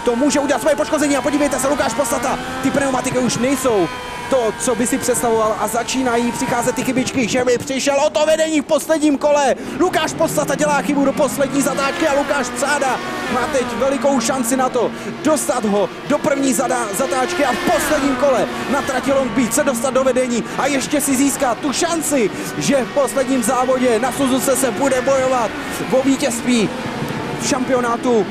to může udělat svoje poškození a podívejte se, Lukáš Podstata, ty pneumatiky už nejsou to, co by si představoval a začínají přicházet ty chybičky, že by přišel o to vedení v posledním kole. Lukáš Podstata dělá chybu do poslední zatáčky a Lukáš Psáda má teď velikou šanci na to dostat ho do první zatáčky a v posledním kole na trati Long Beach se dostat do vedení a ještě si získat tu šanci, že v posledním závodě na Suzuce se bude bojovat o vítězství v šampionátu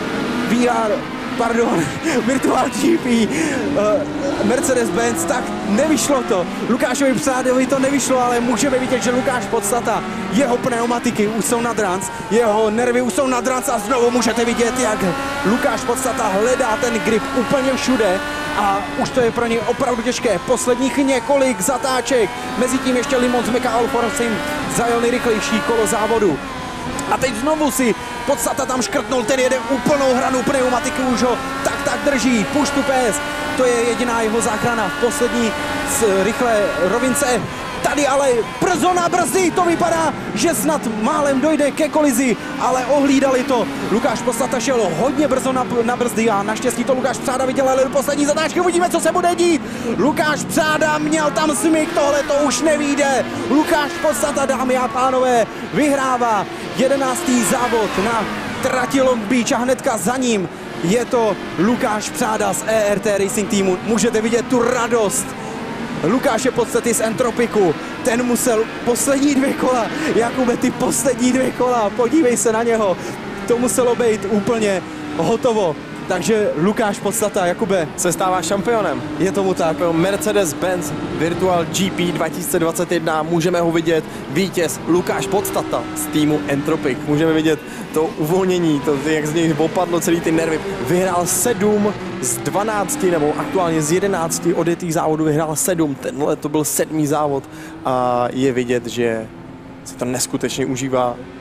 Virtual GP Mercedes-Benz, tak nevyšlo to. Lukášovi Psádovi to nevyšlo, ale můžeme vidět, že Lukáš Podstata, jeho pneumatiky už jsou nad ranc, jeho nervy už jsou nad ranc a znovu můžete vidět, jak Lukáš Podstata hledá ten grip úplně všude a už to je pro něj opravdu těžké. Posledních několik zatáček, mezi tím ještě Limon s Meka Alforsim zajel nejrychlejší kolo závodu. A teď znovu si Podstata tam škrtnul, ten jede úplnou hranu pneumatiky, už ho tak drží, push to pass, to je jediná jeho záchrana v poslední rychlé rovince. Tady ale brzo na brzdy, to vypadá, že snad málem dojde ke kolizi, ale ohlídali to. Lukáš Podstata šel hodně brzo na brzdy a naštěstí to Lukáš Psáda viděl, ale do poslední zatáčky uvidíme, co se bude dít. Lukáš Psáda měl tam smyk, tohle to už nevyjde. Lukáš Podstata, dámy a pánové, vyhrává 11. závod na trati Long Beach a hnedka za ním je to Lukáš Psáda z ERT Racing týmu. Můžete vidět tu radost Lukáše Podstaty z Entropiku. Ten musel poslední 2 kola, Jakube, ty poslední 2 kola, podívej se na něho, to muselo být úplně hotovo. Takže Lukáš Podstata, Jakube, se stává šampionem. Je tomu tak. Mercedes-Benz Virtual GP 2021, můžeme ho vidět, vítěz Lukáš Podstata z týmu Entropic. Můžeme vidět to uvolnění, to, jak z něj opadlo celý ty nervy. Vyhrál 7 z 12, nebo aktuálně z 11 odjetých závodů vyhrál 7. Tenhle to byl 7. závod a je vidět, že si to neskutečně užívá.